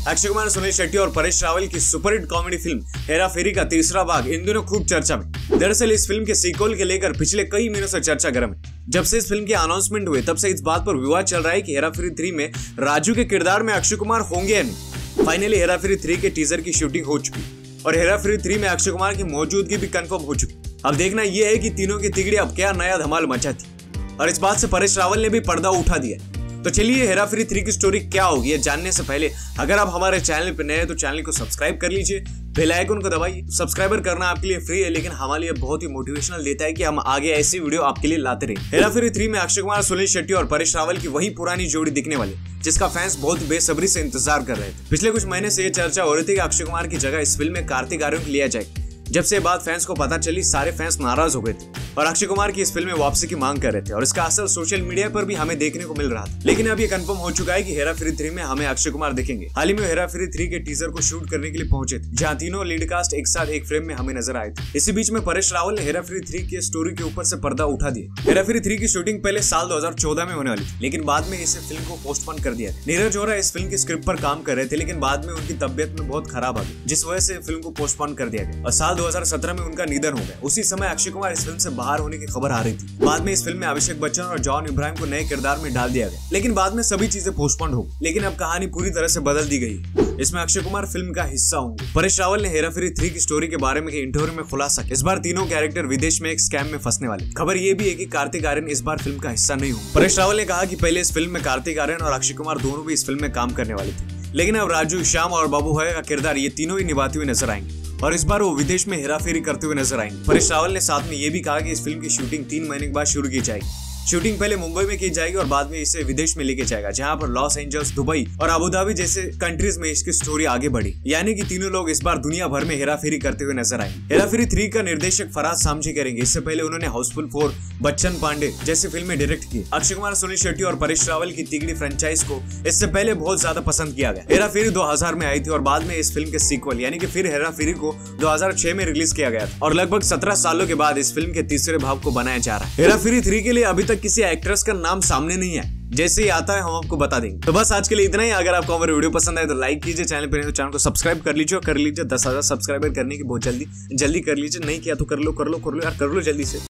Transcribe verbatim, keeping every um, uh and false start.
अक्षय कुमार, सुनील शेट्टी और परेश रावल की superhit comedy film Hera Pheri का तीसरा भाग इन दिनों खूब चर्चा में। दरअसल इस फिल्म के सीक्वल के लेकर पिछले कई महीनों से चर्चा गर्म है। जब से इस फिल्म की अनाउंसमेंट हुई तब से इस बात पर विवाद चल रहा है कि हेरा फेरी थ्री में राजू के किरदार में अक्षय कुमार होंगे या नहीं। फाइनली हेरा फेरी थ्री के टीजर की शूटिंग हो चुकी और हेरा फेरी थ्री में अक्षय कुमार की मौजूदगी भी कंफर्म हो चुकी। अब देखना यह है कि तीनों की तिगड़ी अब क्या नया धमाल मचाती और इस बात से परेश रावल ने भी पर्दा उठा दिया। तो चलिए हेरा फेरी थ्री की स्टोरी क्या होगी ये जानने से पहले अगर आप हमारे चैनल पर नए हैं तो चैनल को सब्सक्राइब कर लीजिए, बेल आइकन को दबाइए। सब्सक्राइबर करना आपके लिए फ्री है लेकिन हमारे लिए बहुत ही मोटिवेशनल देता है कि हम आगे ऐसी वीडियो आपके लिए लाते रहे। हेरा फेरी थ्री में अक्षय कुमार, सुनील शेट्टी और परेश रावल की वही पुरानी जोड़ी दिखने वाली जिसका फैंस बहुत बेसब्री से इंतजार कर रहे थे। पिछले कुछ महीने से ये चर्चा हो रही थी कि अक्षय कुमार की जगह इस फिल्म में कार्तिक आर्यन को लिया जाए। जब से बात फैंस को पता चली सारे फैंस नाराज हो गए थे और अक्षय कुमार की इस फिल्म में वापसी की मांग कर रहे थे और इसका असर सोशल मीडिया पर भी हमें देखने को मिल रहा था। लेकिन अब ये कंफर्म हो चुका है कि हेरा फेरी थ्री में हमें अक्षय कुमार दिखेंगे। हाल ही में हेरा फेरी थ्री के टीजर को शूट करने के लिए पहुंचे थे जहां तीनों लीड कास्ट एक साथ एक फ्रेम में हमें नजर आए थे। इसी बीच में परेश रावल ने हेरा फेरी थ्री की स्टोरी के ऊपर से पर्दा उठा दिया। हेरा फेरी थ्री की शूटिंग पहले साल दो हजार चौदह में होने वाली थी लेकिन बाद में इसे फिल्म को पोस्टपोन कर दिया। नीरज जोरा इस फिल्म की स्क्रिप्ट पर काम कर रहे थे लेकिन बाद में उनकी तबियत में बहुत खराब आ गई जिस वजह से फिल्म को पोस्टपोन कर दिया गया और साल दो हजार सत्रह में उनका निधन हो गया। उसी समय अक्षय कुमार इस फिल्म से बाहर होने की खबर आ रही थी। बाद में इस फिल्म में अभिषेक बच्चन और जॉन इब्राहिम को नए किरदार में डाल दिया गया लेकिन बाद में सभी चीजें पोस्टपोन हो गई। लेकिन अब कहानी पूरी तरह से बदल दी गई। इसमें अक्षय कुमार फिल्म का हिस्सा होंगे। परेश रावल ने हेरा फेरी थ्री की स्टोरी के बारे में इंटरव्यू में खुलासा किया। इस बार तीनों कैरेक्टर विदेश में एक स्कैम में फंसने वाले। खबर ये भी है कि कार्तिक आर्यन इस बार फिल्म का हिस्सा नहीं होंगे। परेश रावल ने कहा कि पहले इस फिल्म में कार्तिक आर्यन और अक्षय कुमार दोनों भी इस फिल्म में काम करने वाले थे लेकिन अब राजू, श्याम और बाबू भैया का किरदार ये तीनों ही निभाते हुए नजर आएंगे और इस बार वो विदेश में हेरा फेरी करते हुए नजर आएंगे। परेश रावल ने साथ में ये भी कहा कि इस फिल्म की शूटिंग तीन महीने के बाद शुरू की जाएगी। शूटिंग पहले मुंबई में की जाएगी और बाद में इसे विदेश में लेके जाएगा जहां पर लॉस एंजल्स, दुबई और अबू धाबी जैसे कंट्रीज में इसकी स्टोरी आगे बढ़ी। यानी कि तीनों लोग इस बार दुनिया भर में हेरा फेरी करते हुए नजर आएंगे। हेरा फेरी थ्री का निर्देशक फराज सामजी करेंगे। इससे पहले उन्होंने हाउसफुल फोर, बच्चन पांडे जैसी फिल्में डायरेक्ट की। अक्षय कुमार, सुनील शेट्टी और परेश रावल की तिगड़ी फ्रेंचाइज को इससे पहले बहुत ज्यादा पसंद किया गया। हेरा फेरी दो हजार में आई थी और बाद में इस फिल्म के सीक्वल यानी कि फिर हेरा फेरी को दो हजार छह में रिलीज किया गया था और लगभग सत्रह सालों के बाद इस फिल्म के तीसरे भाग को बनाया जा रहा है। हेरा फेरी थ्री के लिए अभी तक किसी एक्ट्रेस का नाम सामने नहीं है, जैसे ही आता है हम आपको बता देंगे। तो बस आज के लिए इतना ही। अगर आपको हमारी वीडियो पसंद आए तो लाइक कीजिए, चैनल पर नहीं तो चैनल को सब्सक्राइब कर लीजिए और कर लीजिए दस हजार सब्सक्राइबर करने की बहुत जल्दी जल्दी कर लीजिए। नहीं किया तो कर लो कर लो कर लो यार कर लो जल्दी से।